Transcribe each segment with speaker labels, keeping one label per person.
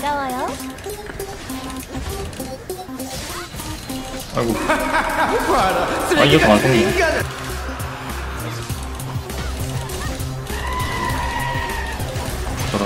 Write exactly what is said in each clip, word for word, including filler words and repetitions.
Speaker 1: 반가워요.
Speaker 2: 아이고. 아, 이거 안 통해. 저런.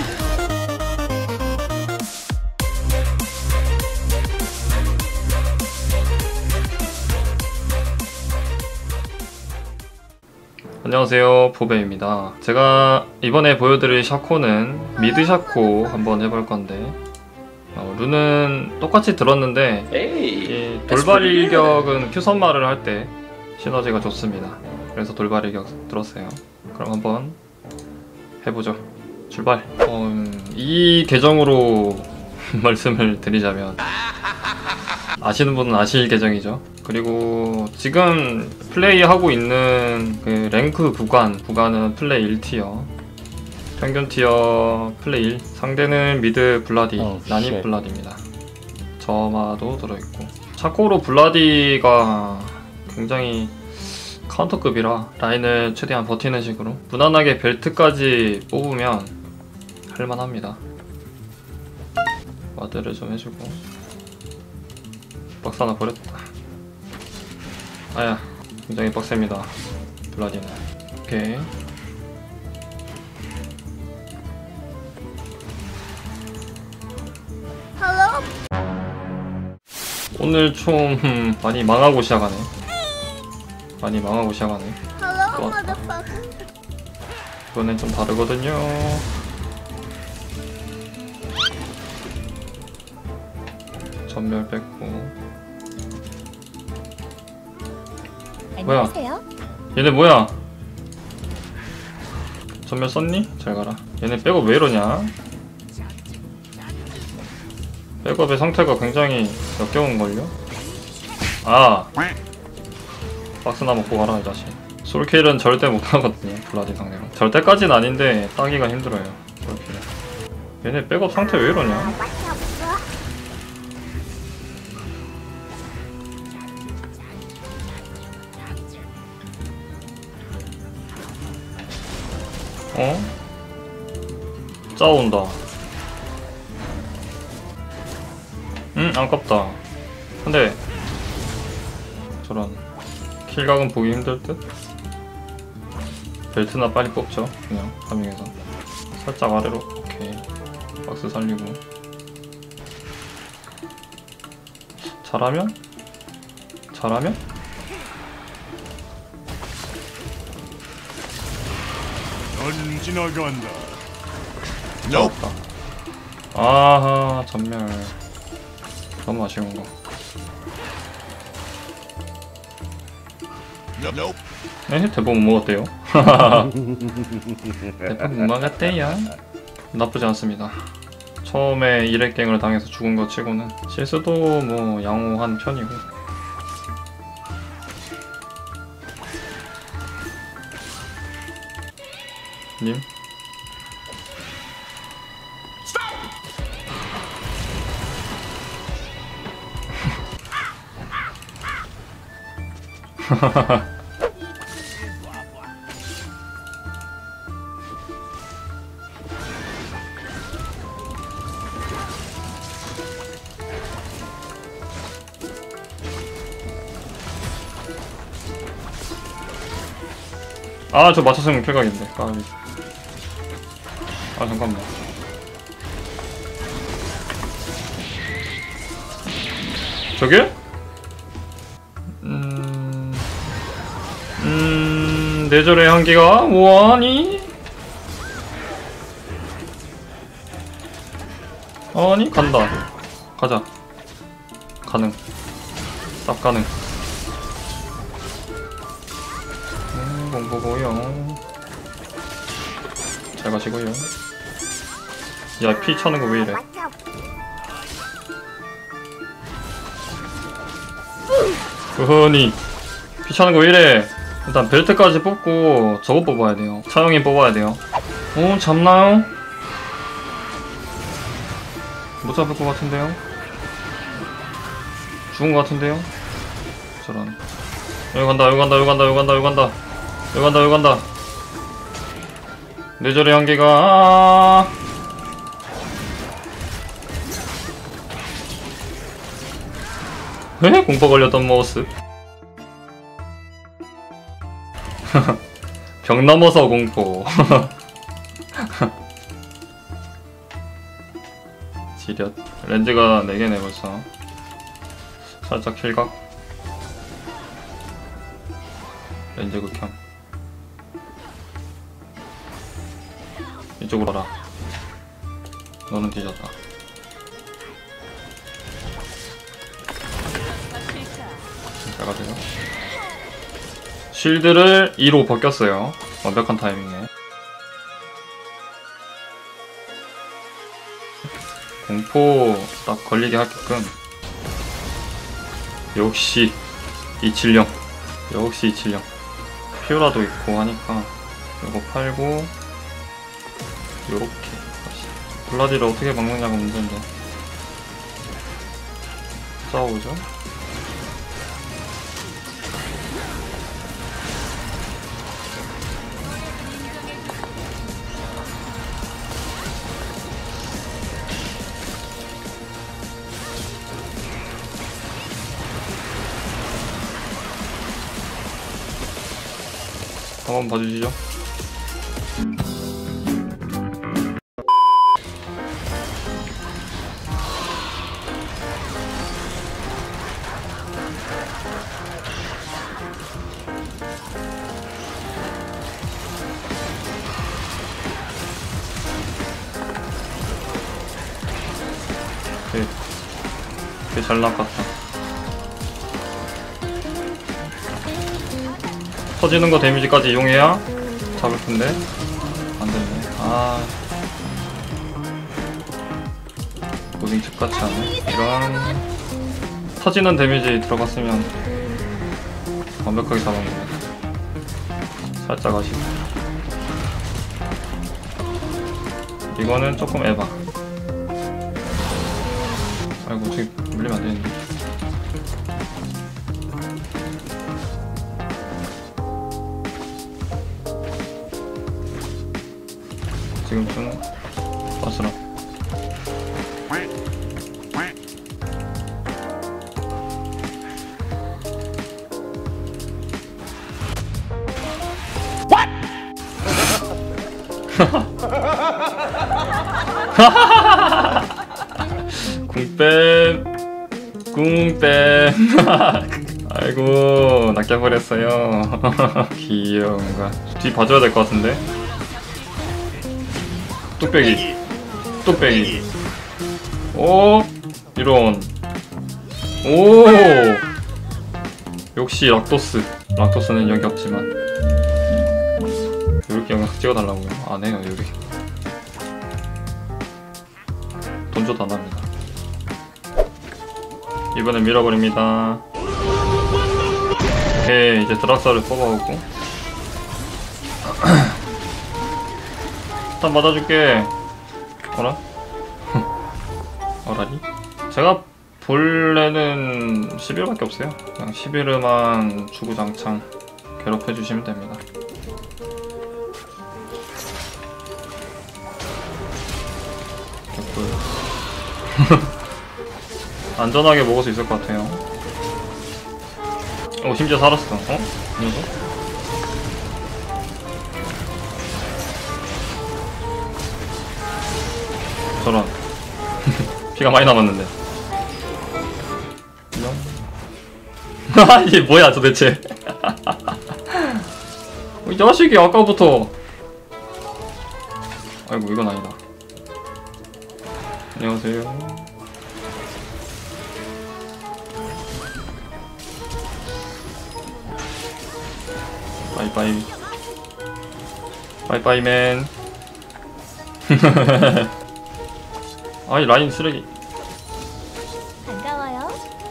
Speaker 2: 안녕하세요, 포베입니다. 제가 이번에 보여드릴 샤코는 미드 샤코 한번 해볼 건데, 어, 룬은 똑같이 들었는데 이 돌발 일격은 큐 선마를 할 때 시너지가 좋습니다. 그래서 돌발 일격 들었어요. 그럼 한번 해보죠. 출발. 어, 이 계정으로 말씀을 드리자면 아시는 분은 아실 계정이죠. 그리고 지금 플레이하고 있는 그 랭크 구간 구간은 플레이 일 티어, 평균 티어 플레이 일, 상대는 미드 블라디, oh, 난입 블라디입니다. 저마도 들어있고, 샤코로 블라디가 굉장히 카운터급이라 라인을 최대한 버티는 식으로 무난하게 벨트까지 뽑으면 할만합니다. 와드를 좀 해주고, 박스 하나 버렸다. 아야, 굉장히 빡셉니다, 블라디는. 오케이. 오늘 좀 음, 많이 망하고 시작하네. 많이 망하고 시작하네. 이번엔 좀 다르거든요. 전멸 뺐고. 뭐야? 얘네 뭐야? 전멸 썼니? 잘 가라. 얘네 백업 왜 이러냐? 백업의 상태가 굉장히 역겨운걸요? 아! 박스나 먹고 가라 이 자식. 솔킬은 절대 못하거든요, 블라디 상대로. 절대까지는 아닌데 따기가 힘들어요, 솔킬은. 얘네 백업 상태 왜 이러냐? 어? 짜온다. 응? 아깝다. 근데 저런 킬각은 보기 힘들 듯? 벨트나 빨리 뽑죠, 그냥 파밍해서. 살짝 아래로. 오케이. 박스 살리고. 잘하면? 잘하면?
Speaker 3: 넌 지나간다.
Speaker 2: 없다. 아하, 전멸. 너무 아쉬운 거. 네, 대본 못 먹었대요. 대본 못 먹었대요. 나쁘지 않습니다. 처음에 일회갱을 당해서 죽은 거 치고는 실수도 뭐 양호한 편이고. 님? 아, 저 맞췄으면 킬각인데. 까비. 아, 잠깐만. 저게? 음... 음... 뇌절의 향기가 뭐하니? 아니, 간다. 가자. 가능. 쌉 가능. 음, 공보고요. 잘 가시고요. 야, 피 차는 거 왜 이래? 으허니, 피 차는 거 왜 이래? 일단 벨트까지 뽑고 저거 뽑아야 돼요. 차영이 뽑아야 돼요. 어, 잡나요? 못 잡을 것 같은데요? 죽은 것 같은데요? 저런. 여기 간다, 여기 간다, 여기 간다, 여기 간다, 여기 간다, 여기 간다, 여기 간다. 뇌절의 한계가. 아 에? 공포 걸렸던 모습. 벽 넘어서 공포. 지렸. 렌즈가 네 개네 벌써. 살짝 킬각. 렌즈 극혐. 이쪽으로 와라. 너는 뒤졌다. 잘 가세요. 쉴드를 이로 벗겼어요. 완벽한 타이밍에. 공포 딱 걸리게 하게끔. 역시 이칠영. 역시 이칠영. 피오라도 있고 하니까 이거 팔고 요렇게. 블라디를 어떻게 막느냐가 문제인데. 싸우죠? 한번 봐주시죠. 되게, 되게 잘 나갔다. 터지는 거 데미지까지 이용해야 잡을 텐데 안 됐네. 아, 고딩 즉같이 하네. 이런 터지는 데미지 들어갔으면 완벽하게 잡은 거네. 살짝 아쉽고. 이거는 조금 에바. 아이고, 저기 물리면 안 되는데. 지금 좀 빠스라. 궁뱀 궁뱀. 아이고, 낚여버렸어요. 귀여운가. 뒤 봐줘야 될 것 같은데. 뚝배기 뚝배기. 오, 이런. 오, 역시 락토스. 락토스는 여기 없지만 이렇게 영상 찍어달라고요? 안해요. 여기 돈 줘도 안합니다. 이번엔 밀어버립니다. 오케이, 이제 드락사를 뽑아오고. 일단 맞아줄게. 어라? 어라리? 제가 본래는 십일밖에 없어요. 그냥 십일만 주구장창 괴롭혀주시면 됩니다. 안전하게 먹을 수 있을 것 같아요. 오, 심지어 살았어. 어? 이 녀석? 저런. 피가 많이 남았는데. 이게 뭐야 도대체. 이 자식이 아까부터. 아이고, 이건 아니다. 안녕하세요. 바이바이. 바이바이 맨. 아이, 라인 쓰레기.
Speaker 1: 반가워요.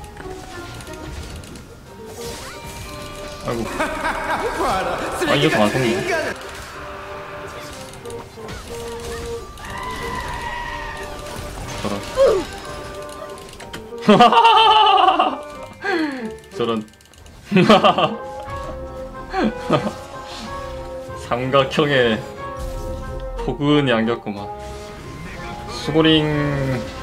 Speaker 2: 아이고. 아, 이 녀석 안 속네. 저런. 저런. 삼각형에 포근히 안겼구만. 수고링.